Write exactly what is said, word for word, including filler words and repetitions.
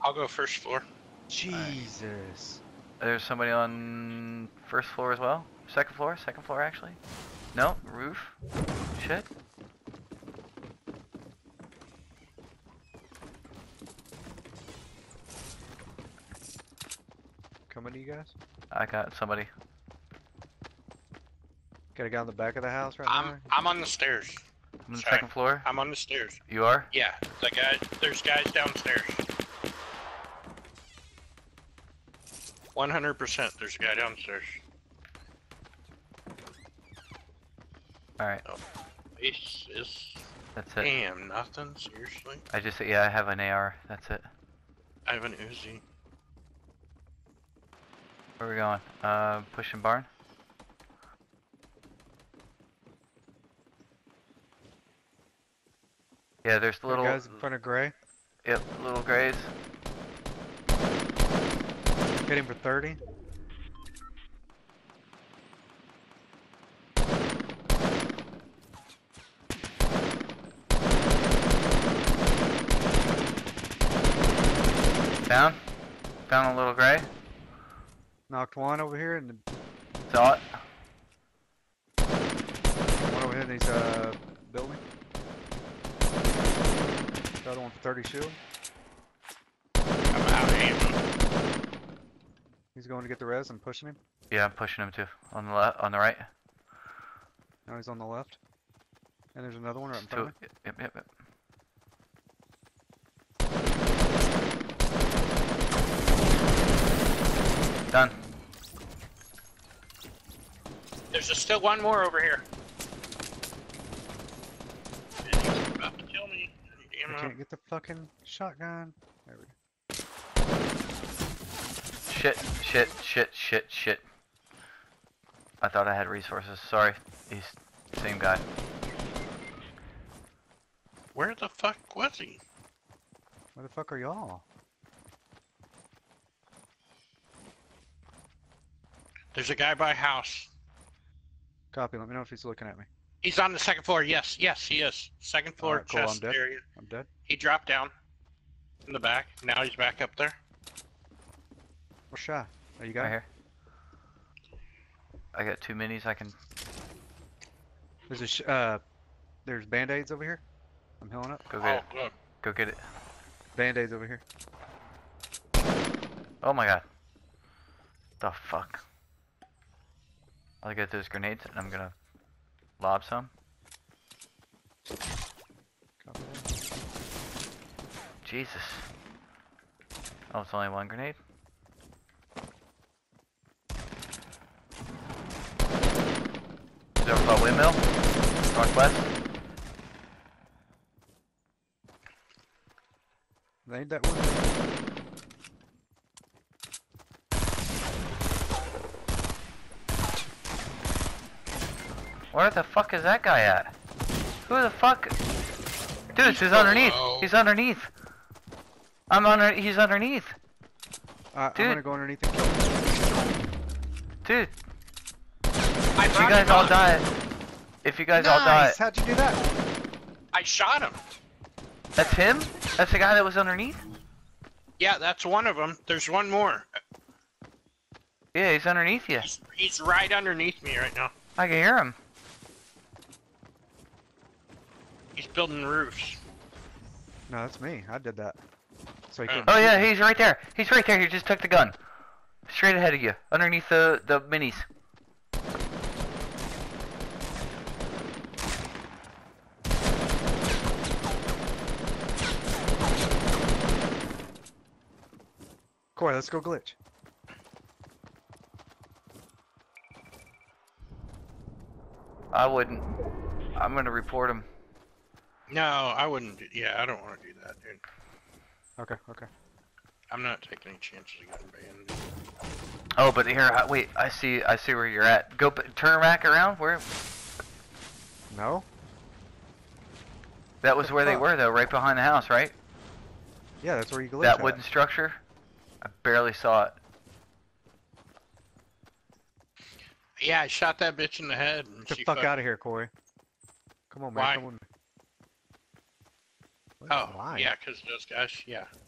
I'll go first floor. Jesus. There's somebody on first floor as well? Second floor? Second floor, actually? No? Roof? Shit. Coming to you guys? I got somebody. Got a guy on the back of the house right I'm now? I'm on the stairs. I'm on the Sorry. second floor. I'm on the stairs. You are? Yeah, the guy. There's guys downstairs. one hundred percent. There's a guy downstairs. Alright. Oh, it's, it's That's it. damn nothing. Seriously. I just, yeah, I have an A R. That's it. I have an Uzi. Where are we going? Uh, pushing barn? Yeah, there's The little... guys in front of Gray. Yep, little grays. Hit him for thirty. Down. Found a little gray. Knocked one over here and Saw it. one over here in these uh building. The other one for thirty shield. I'm out of ammo. He's going to get the res. I'm pushing him. Yeah, I'm pushing him too. On the left, on the right. Now he's on the left. And there's another one right in Two. front of me. Yep, yep, yep. Done. There's just still one more over here. And he's about to kill me. I Damn can't it. get the fucking shotgun. There we go. Shit, shit, shit, shit, shit. I thought I had resources. Sorry. He's same guy. Where the fuck was he? Where the fuck are y'all? There's a guy by house. Copy. Let me know if he's looking at me. He's on the second floor. Yes, yes, he is. Second floor Alright, cool, I'm chest dead. area. I'm dead. He dropped down in the back. Now he's back up there. Where's shot? Are you got Right him? here. I got two minis I can... There's a sh uh, there's band-aids over here. I'm healing up. Go Oh, get it. good. Go get it. Band-aids over here. Oh my god. The fuck. I'll get those grenades and I'm gonna lob some. Copy that. Jesus. Oh, it's only one grenade? Is over by windmill? Northwest? They ain't that one. Where the fuck is that guy at? Who the fuck? Dude, he's, he's underneath. below. He's underneath. I'm under. He's underneath. Uh, I'm Dude. gonna go underneath and kill him. Dude, I if you brought guys him all on. die, if you guys all die, Nice! How'd you do that? I shot him. that's him? That's the guy that was underneath? Yeah, that's one of them. There's one more. Yeah, he's underneath you. He's, he's right underneath me right now. I can hear him. He's building roofs. No, that's me. I did that. So he Oh. couldn't Oh shoot yeah, me. he's right there. He's right there. He just took the gun. Straight ahead of you, underneath the the minis. Corey, let's go glitch. I wouldn't. I'm gonna report him. No, I wouldn't. Do, yeah, I don't want to do that, dude. Okay, okay. I'm not taking any chances of getting banned. Oh, but here, I- wait. I see. I see where you're at. Go, b- turn back around. Where? No? That was the where they fuck? were, though, right behind the house, right? Yeah, that's where you glitch That at. wooden structure. I barely saw it. Yeah, I shot that bitch in the head. And Get the she fuck fuck- out of here, Corey. Come on, man. Why? Come with me. What? Oh, Why? yeah, because those guys, yeah.